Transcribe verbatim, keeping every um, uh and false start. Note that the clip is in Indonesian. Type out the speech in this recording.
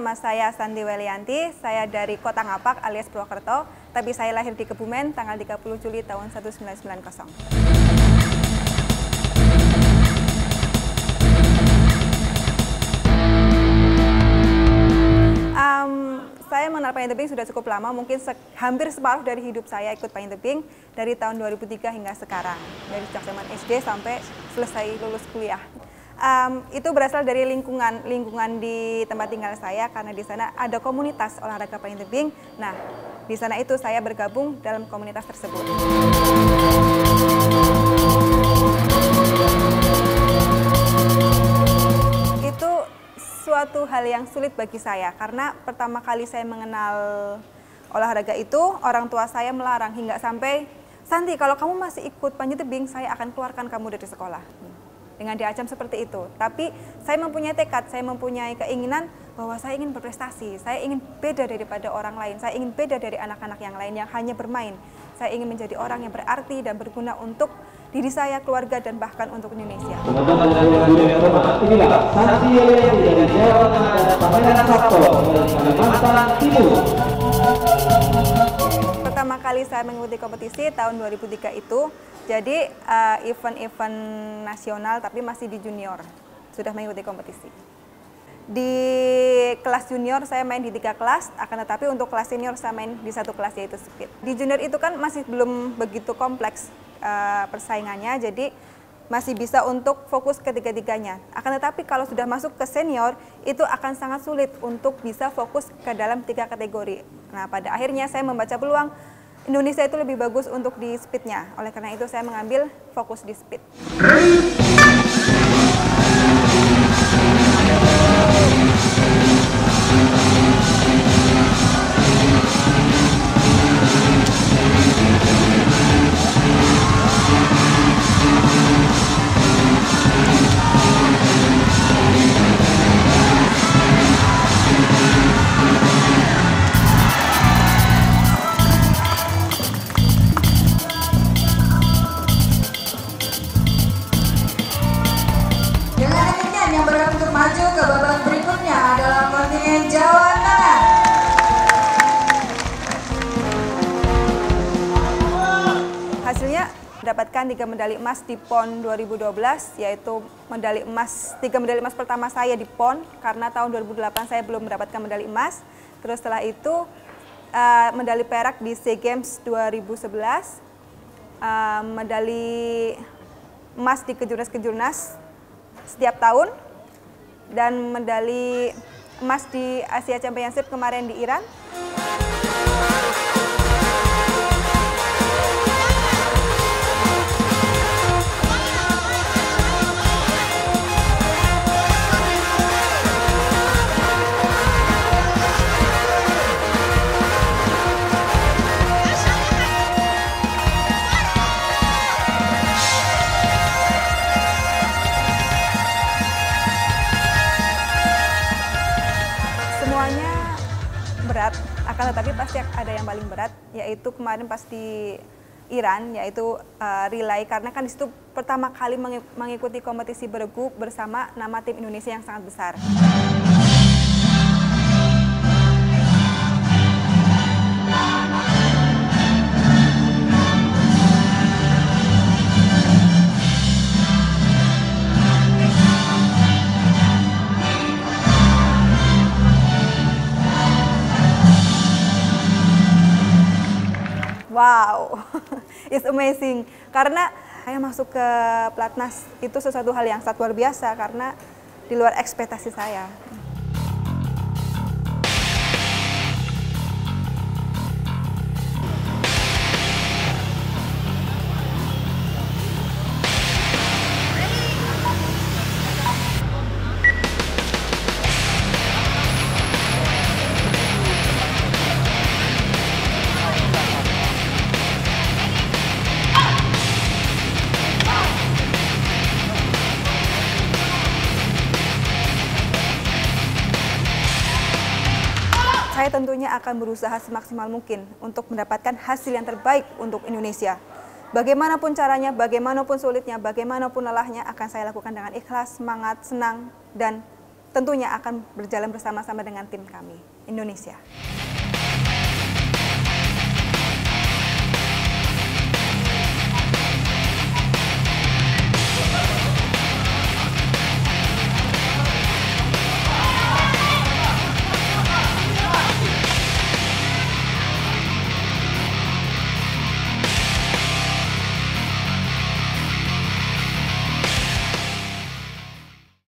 nama saya Sandi Welianti, saya dari Kota Ngapak alias Purwokerto, tapi saya lahir di Kebumen tanggal tiga puluh Juli tahun seribu sembilan ratus sembilan puluh. Um, saya mengenal payung tebing sudah cukup lama, mungkin se hampir separuh dari hidup saya ikut payung tebing dari tahun dua ribu tiga hingga sekarang, dari sejak zaman S D sampai selesai lulus kuliah. Um, itu berasal dari lingkungan lingkungan di tempat tinggal saya karena di sana ada komunitas olahraga payung tebing. Nah, di sana itu saya bergabung dalam komunitas tersebut. Itu suatu hal yang sulit bagi saya karena pertama kali saya mengenal olahraga itu orang tua saya melarang hingga sampai, "Santi, kalau kamu masih ikut panjat tebing, saya akan keluarkan kamu dari sekolah." Dengan diancam seperti itu. Tapi saya mempunyai tekad, saya mempunyai keinginan bahwa saya ingin berprestasi, saya ingin beda daripada orang lain, saya ingin beda dari anak-anak yang lain yang hanya bermain. Saya ingin menjadi orang yang berarti dan berguna untuk diri saya, keluarga, dan bahkan untuk Indonesia. Teman-teman yang hormat, inilah Santi Welianti dari Jawa Tengah dan Pangeran Sabto dari Kalimantan Timur. Pertama kali saya mengikuti kompetisi tahun dua ribu tiga itu, jadi event-event uh, nasional tapi masih di junior, sudah mengikuti kompetisi. Di kelas junior saya main di tiga kelas, akan tetapi untuk kelas senior saya main di satu kelas yaitu speed. Di junior itu kan masih belum begitu kompleks uh, persaingannya, jadi masih bisa untuk fokus ketiga-tiganya. Akan tetapi kalau sudah masuk ke senior, itu akan sangat sulit untuk bisa fokus ke dalam tiga kategori. Nah, pada akhirnya saya membaca peluang Indonesia itu lebih bagus untuk di speednya. Oleh karena itu saya mengambil fokus di speed. Yang berhak untuk maju ke babak berikutnya adalah kontingen Jawa Tengah. Hasilnya mendapatkan tiga medali emas di PON dua ribu dua belas, yaitu medali emas, tiga medali emas pertama saya di PON, karena tahun dua ribu delapan saya belum mendapatkan medali emas. Terus setelah itu uh, medali perak di SEA Games dua ribu sebelas, uh, medali emas di kejurnas-kejurnas setiap tahun, dan medali emas di Asia Championship kemarin di Iran. Semuanya berat, akan tetapi pasti ada yang paling berat, yaitu kemarin pas di Iran, yaitu uh, relay, karena kan disitu pertama kali mengikuti kompetisi bergu bersama nama tim Indonesia yang sangat besar. Wow, it's amazing. Karena saya masuk ke Platnas itu sesuatu hal yang sangat luar biasa karena di luar ekspektasi saya. Saya tentunya akan berusaha semaksimal mungkin untuk mendapatkan hasil yang terbaik untuk Indonesia. Bagaimanapun caranya, bagaimanapun sulitnya, bagaimanapun lelahnya, akan saya lakukan dengan ikhlas, semangat, senang, dan tentunya akan berjalan bersama-sama dengan tim kami, Indonesia.